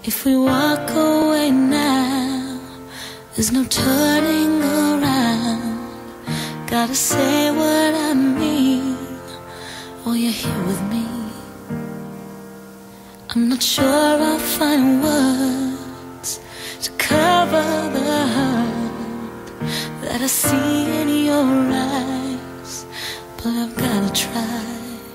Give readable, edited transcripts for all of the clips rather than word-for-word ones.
If we walk away now, there's no turning around. Gotta say what I mean, while you're here with me. I'm not sure I'll find words to cover the hurt that I see in your eyes, but I've gotta try.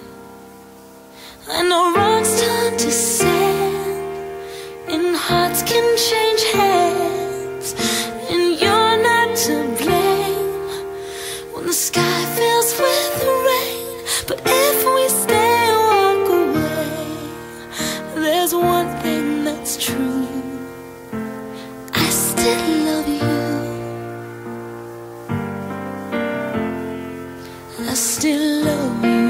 I know wrongs turn to sand, and hearts can change hands, and you're not to blame when the sky fills with rain. But if we stay and walk away, there's one thing that's true: I still love you. I still love you.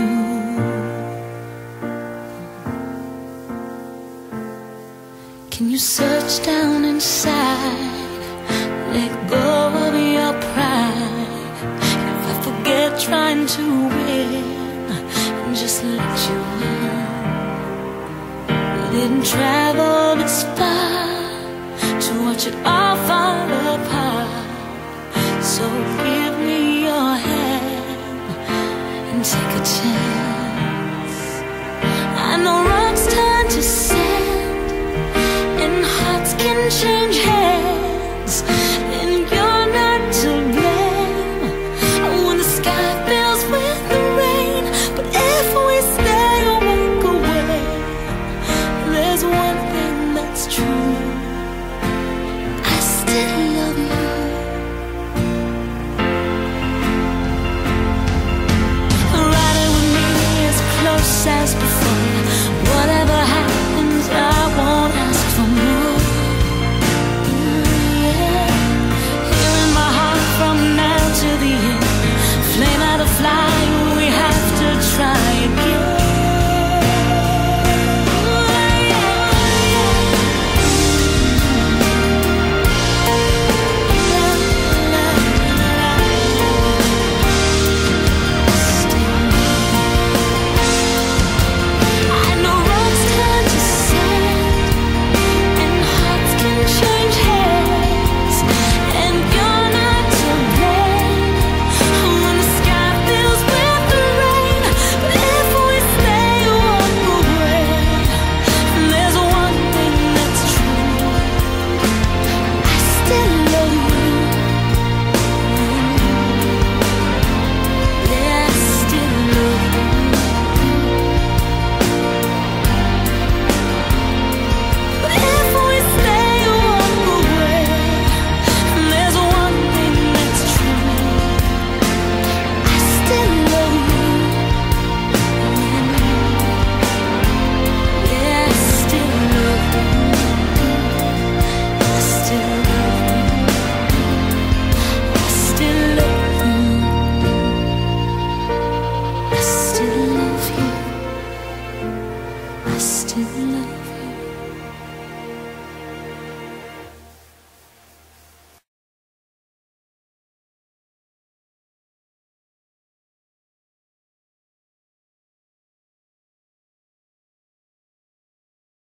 Can you search down inside, let go of your pride? If I forget trying to win and just let you in, we didn't travel this far to watch it all fall apart. So give me your hand and take a chance.